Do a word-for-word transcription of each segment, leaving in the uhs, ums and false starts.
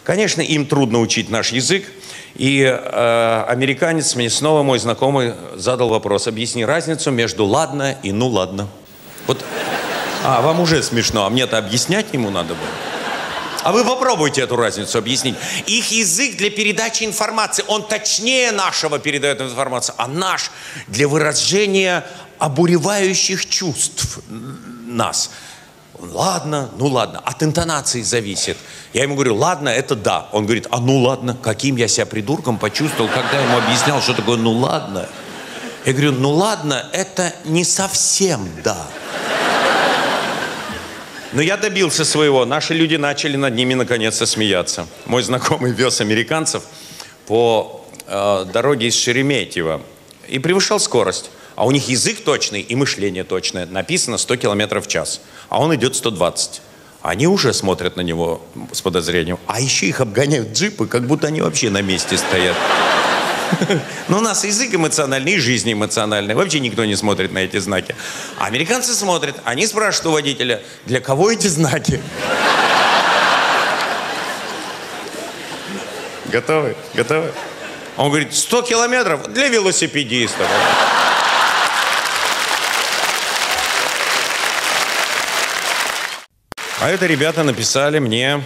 Конечно, им трудно учить наш язык. И э, американец, мне снова мой знакомый, задал вопрос. Объясни разницу между «ладно» и «ну ладно». Вот, а, вам уже смешно, а мне-то объяснять ему надо было. А вы попробуйте эту разницу объяснить. Их язык для передачи информации, он точнее нашего передает информацию, а наш для выражения обуревающих чувств нас. Ладно, ну ладно, от интонации зависит. Я ему говорю, ладно, это да. Он говорит, а ну ладно, каким я себя придурком почувствовал, когда я ему объяснял, что такое ну ладно. Я говорю, ну ладно, это не совсем да. Но я добился своего. Наши люди начали над ними наконец-то смеяться. Мой знакомый вез американцев по э, дороге из Шереметьево и превышал скорость. А у них язык точный и мышление точное. Написано сто километров в час. А он идет сто двадцать. Они уже смотрят на него с подозрением. А еще их обгоняют джипы, как будто они вообще на месте стоят. Но у нас язык эмоциональный и жизнь эмоциональная. Вообще никто не смотрит на эти знаки. А американцы смотрят. Они спрашивают у водителя, для кого эти знаки? Готовы? Готовы? Он говорит, сто километров для велосипедистов. А это ребята написали мне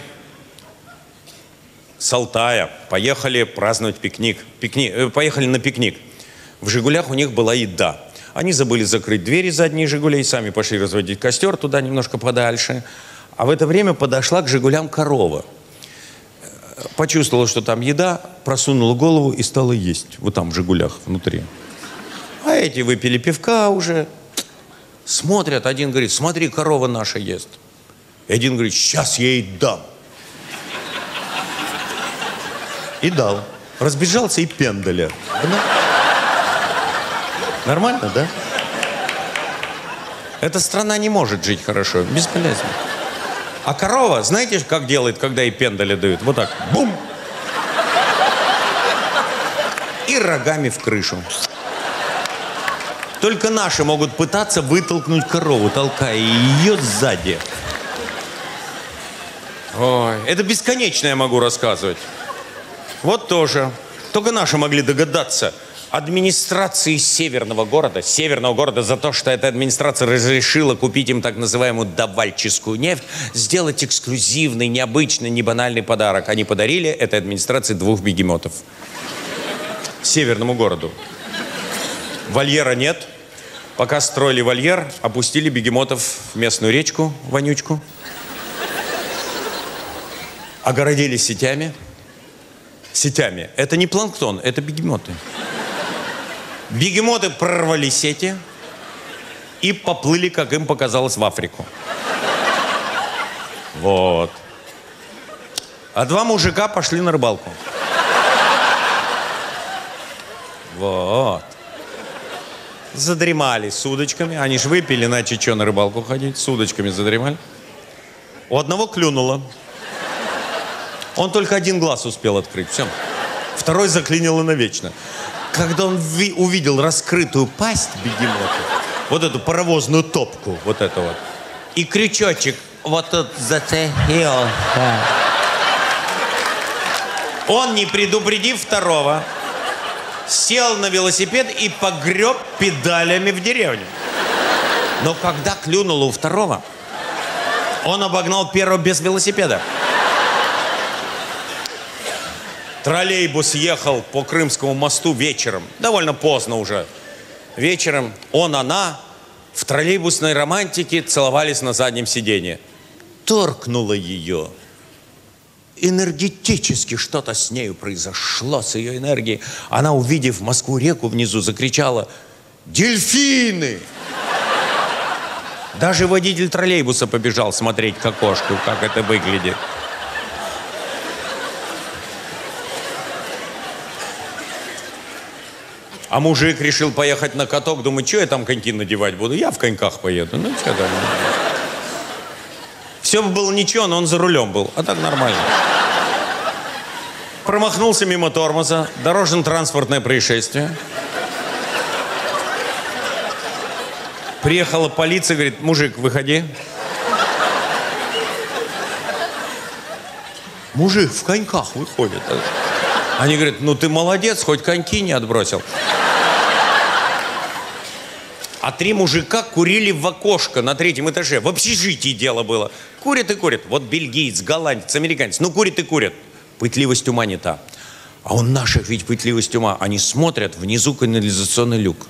с Алтая. Поехали праздновать пикник. Пикник э, поехали на пикник. В «Жигулях» у них была еда. Они забыли закрыть двери задние «Жигулей», сами пошли разводить костер туда немножко подальше. А в это время подошла к «Жигулям» корова. Почувствовала, что там еда, просунула голову и стала есть. Вот там в «Жигулях» внутри. А эти выпили пивка уже. Смотрят, один говорит, смотри, корова наша ест. И один говорит, сейчас я ей дам. И дал. Разбежался и пендаля. Нормально, да? Эта страна не может жить хорошо. Бесполезно. А корова, знаете, как делает, когда ей пендаля дают? Вот так. Бум! И рогами в крышу. Только наши могут пытаться вытолкнуть корову, толкая ее сзади. Ой, это бесконечно я могу рассказывать. Вот тоже. Только наши могли догадаться. Администрации северного города, северного города за то, что эта администрация разрешила купить им так называемую давальческую нефть, сделать эксклюзивный, необычный, небанальный подарок. Они подарили этой администрации двух бегемотов. Северному городу. Вольера нет. Пока строили вольер, опустили бегемотов в местную речку, вонючку. Огородили сетями. Сетями. Это не планктон, это бегемоты. Бегемоты прорвали сети и поплыли, как им показалось, в Африку. Вот. А два мужика пошли на рыбалку. Вот. Задремали с удочками. Они ж выпили, иначе что на рыбалку ходить? С удочками задремали. У одного клюнуло. Он только один глаз успел открыть. Все. Второй заклинило навечно. Когда он увидел раскрытую пасть бегемота, вот эту паровозную топку, вот это вот, и крючочек вот тут зацепился. Он, не предупредив второго, сел на велосипед и погреб педалями в деревню. Но когда клюнуло у второго, он обогнал первого без велосипеда. Троллейбус ехал по Крымскому мосту вечером, довольно поздно уже. Вечером он, она в троллейбусной романтике целовались на заднем сиденье. Торкнуло ее. Энергетически что-то с нею произошло, с ее энергией. Она, увидев Москву-реку внизу, закричала: «Дельфины!» Даже водитель троллейбуса побежал смотреть к окошку, как это выглядит. А мужик решил поехать на каток, думает, что я там коньки надевать буду? Я в коньках поеду. Ну, что там? Все бы было ничего, но он за рулем был. А так нормально. Промахнулся мимо тормоза. Дорожно-транспортное происшествие. Приехала полиция, говорит: мужик, выходи. Мужик в коньках выходит. Они говорят, ну ты молодец, хоть коньки не отбросил. А три мужика курили в окошко на третьем этаже. В общежитии дело было. Курят и курят. Вот бельгиец, голландец, американец. Ну, курят и курят. Пытливость ума не та. А у наших ведь пытливость ума. Они смотрят, внизу канализационный люк.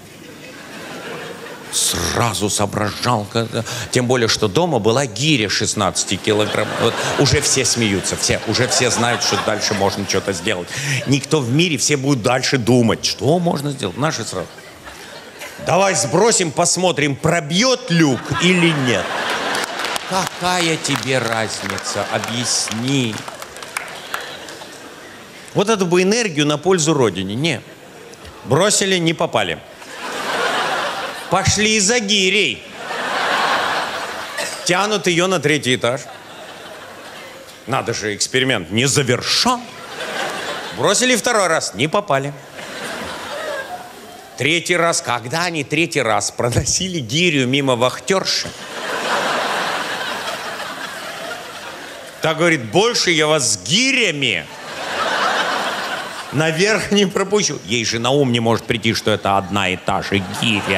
Сразу соображал. Тем более, что дома была гиря шестнадцать килограмм. Вот уже все смеются. Все, уже все знают, что дальше можно что-то сделать. Никто в мире, все будут дальше думать, что можно сделать. Наши сразу. Давай сбросим, посмотрим, пробьет люк или нет. Какая тебе разница? Объясни. Вот эту бы энергию на пользу Родине. Не. Бросили, не попали. Пошли за гирей. Тянут ее на третий этаж. Надо же, эксперимент не завершен. Бросили второй раз, не попали. Третий раз, когда они третий раз проносили гирю мимо вахтерши, та говорит, больше я вас с гирями наверх не пропущу. Ей же на ум не может прийти, что это одна и та же гиря.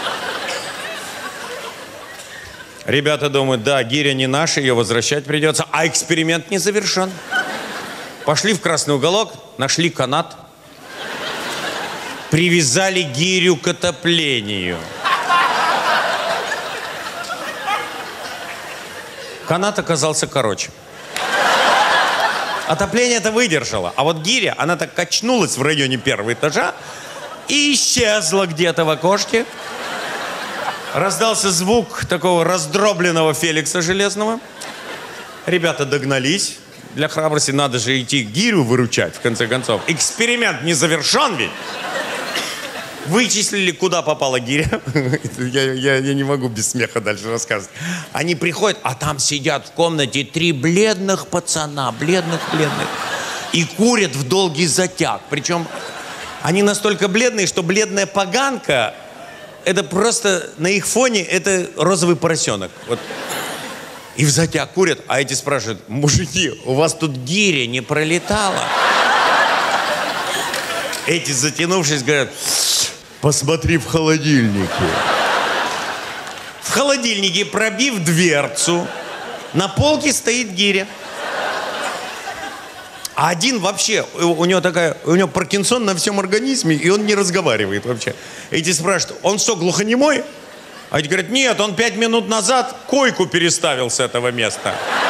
Ребята думают, да, гиря не наша, ее возвращать придется, а эксперимент не завершен. Пошли в красный уголок, нашли канат. Привязали гирю к отоплению. Канат оказался короче. Отопление это выдержало. А вот гиря, она так качнулась в районе первого этажа и исчезла где-то в окошке. Раздался звук такого раздробленного Феликса Железного. Ребята догнались. Для храбрости надо же идти гирю выручать, в конце концов. Эксперимент не завершен ведь. Вычислили, куда попала гиря. я, я, я не могу без смеха дальше рассказывать. Они приходят, а там сидят в комнате три бледных пацана, бледных-бледных, и курят в долгий затяг. Причем они настолько бледные, что бледная поганка, это просто на их фоне, это розовый поросенок. Вот. И в затяг курят, а эти спрашивают, мужики, у вас тут гиря не пролетала? Эти, затянувшись, говорят, посмотри в холодильнике. В холодильнике, пробив дверцу, на полке стоит гиря. А один вообще, у него такая, у него Паркинсон на всем организме, и он не разговаривает вообще. Эти спрашивают, он что, глухонемой? А эти говорят, нет, он пять минут назад койку переставил с этого места.